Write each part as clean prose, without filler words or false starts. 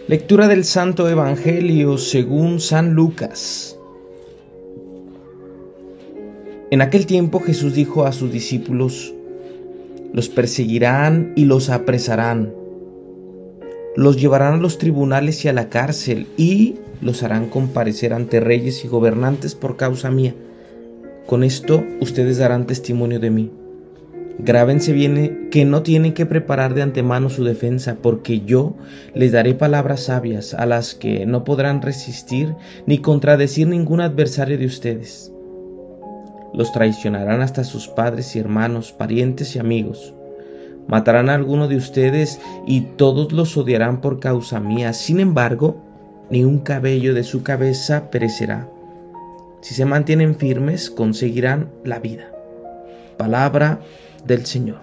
Lectura del Santo Evangelio según San Lucas. En aquel tiempo Jesús dijo a sus discípulos: los perseguirán y los apresarán, los llevarán a los tribunales y a la cárcel, y los harán comparecer ante reyes y gobernantes por causa mía. Con esto ustedes darán testimonio de mí. Grábense bien que no tienen que preparar de antemano su defensa, porque yo les daré palabras sabias a las que no podrán resistir ni contradecir ningún adversario de ustedes. Los traicionarán hasta sus padres y hermanos, parientes y amigos. Matarán a alguno de ustedes y todos los odiarán por causa mía. Sin embargo, ni un cabello de su cabeza perecerá. Si se mantienen firmes, conseguirán la vida. Palabra del Señor.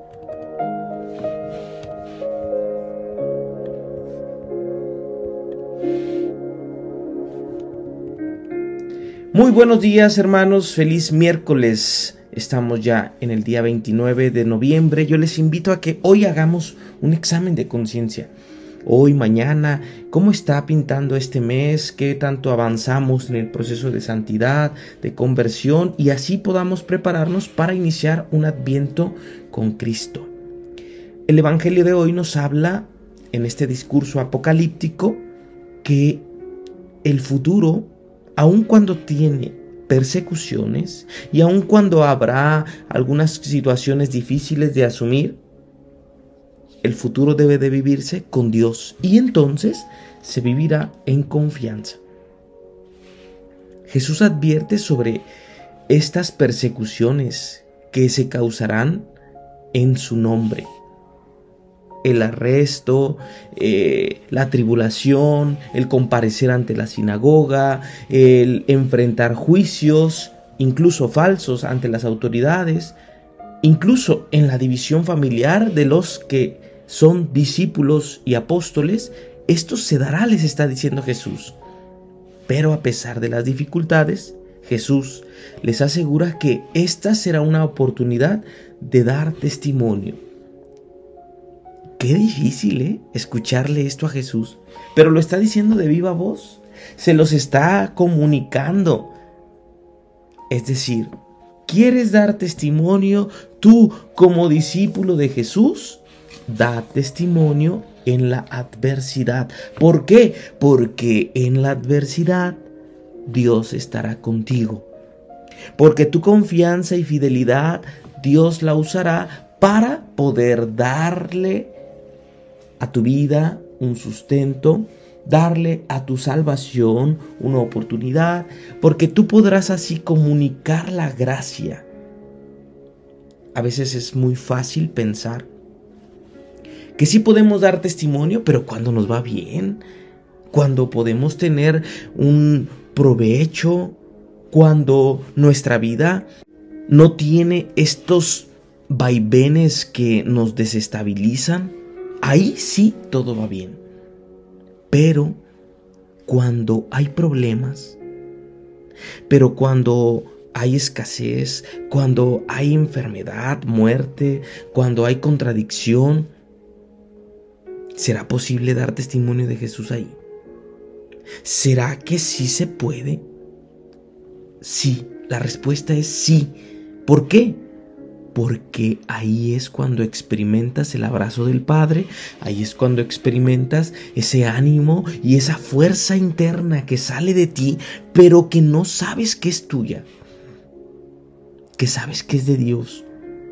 Muy buenos días, hermanos, feliz miércoles. Estamos ya en el día 29 de noviembre. Yo les invito a que hoy hagamos un examen de conciencia. Hoy, mañana, ¿cómo está pintando este mes? ¿Qué tanto avanzamos en el proceso de santidad, de conversión? Y así podamos prepararnos para iniciar un adviento con Cristo. El Evangelio de hoy nos habla, en este discurso apocalíptico, que el futuro, aun cuando tiene persecuciones y aun cuando habrá algunas situaciones difíciles de asumir, el futuro debe de vivirse con Dios, y entonces se vivirá en confianza. Jesús advierte sobre estas persecuciones que se causarán en su nombre. El arresto, la tribulación, el comparecer ante la sinagoga, el enfrentar juicios, incluso falsos, ante las autoridades, incluso en la división familiar de los que son discípulos y apóstoles. Esto se dará, les está diciendo Jesús. Pero a pesar de las dificultades, Jesús les asegura que esta será una oportunidad de dar testimonio. Qué difícil, escucharle esto a Jesús, pero lo está diciendo de viva voz, se los está comunicando. Es decir, ¿quieres dar testimonio tú como discípulo de Jesús? Da testimonio en la adversidad. ¿Por qué? Porque en la adversidad Dios estará contigo. Porque tu confianza y fidelidad Dios la usará para poder darle a tu vida un sustento, darle a tu salvación una oportunidad, porque tú podrás así comunicar la gracia. A veces es muy fácil pensar que sí podemos dar testimonio, pero cuando nos va bien, cuando podemos tener un provecho, cuando nuestra vida no tiene estos vaivenes que nos desestabilizan, ahí sí todo va bien. Pero cuando hay problemas, pero cuando hay escasez, cuando hay enfermedad, muerte, cuando hay contradicción, ¿será posible dar testimonio de Jesús ahí? ¿Será que sí se puede? Sí, la respuesta es sí. ¿Por qué? Porque ahí es cuando experimentas el abrazo del Padre, ahí es cuando experimentas ese ánimo y esa fuerza interna que sale de ti, pero que no sabes que es tuya, que sabes que es de Dios.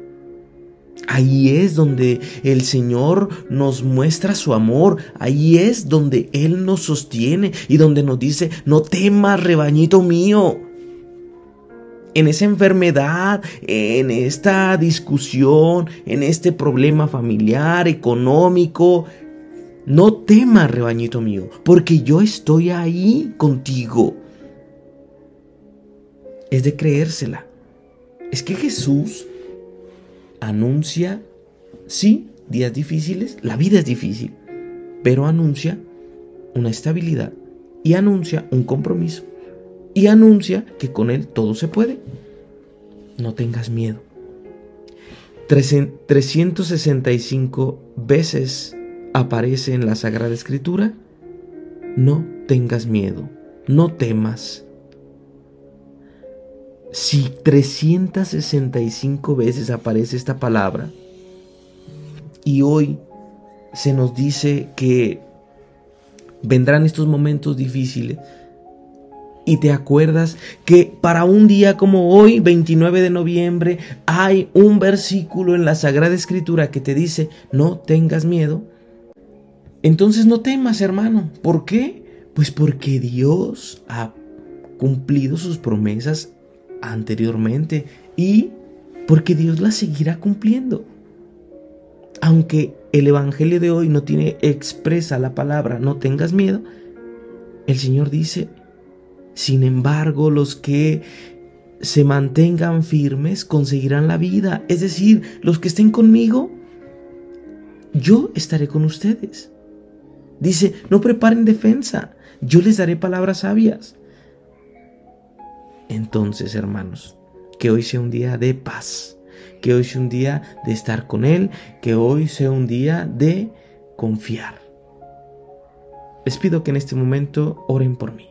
Ahí es donde el Señor nos muestra su amor, ahí es donde Él nos sostiene y donde nos dice: no temas, rebañito mío. En esa enfermedad, en esta discusión, en este problema familiar, económico, no temas, rebañito mío, porque yo estoy ahí contigo. Es de creérsela. Es que Jesús anuncia, sí, días difíciles, la vida es difícil, pero anuncia una estabilidad y anuncia un compromiso. Y anuncia que con Él todo se puede. No tengas miedo. 365 veces aparece en la Sagrada Escritura no tengas miedo, no temas. Si 365 veces aparece esta palabra y hoy se nos dice que vendrán estos momentos difíciles, y te acuerdas que para un día como hoy, 29 de noviembre, hay un versículo en la Sagrada Escritura que te dice, no tengas miedo. Entonces no temas, hermano. ¿Por qué? Pues porque Dios ha cumplido sus promesas anteriormente y porque Dios las seguirá cumpliendo. Aunque el Evangelio de hoy no tiene expresa la palabra, no tengas miedo, el Señor dice, sin embargo, los que se mantengan firmes conseguirán la vida. Es decir, los que estén conmigo, yo estaré con ustedes. Dice, no preparen defensa, yo les daré palabras sabias. Entonces, hermanos, que hoy sea un día de paz, que hoy sea un día de estar con Él, que hoy sea un día de confiar. Les pido que en este momento oren por mí.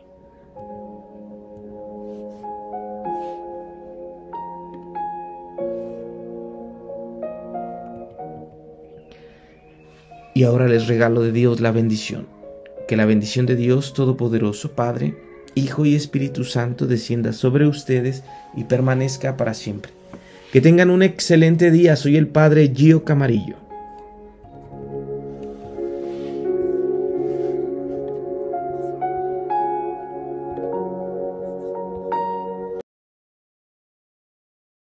Y ahora les regalo de Dios la bendición. Que la bendición de Dios Todopoderoso, Padre, Hijo y Espíritu Santo descienda sobre ustedes y permanezca para siempre. Que tengan un excelente día. Soy el Padre Gio Camarillo.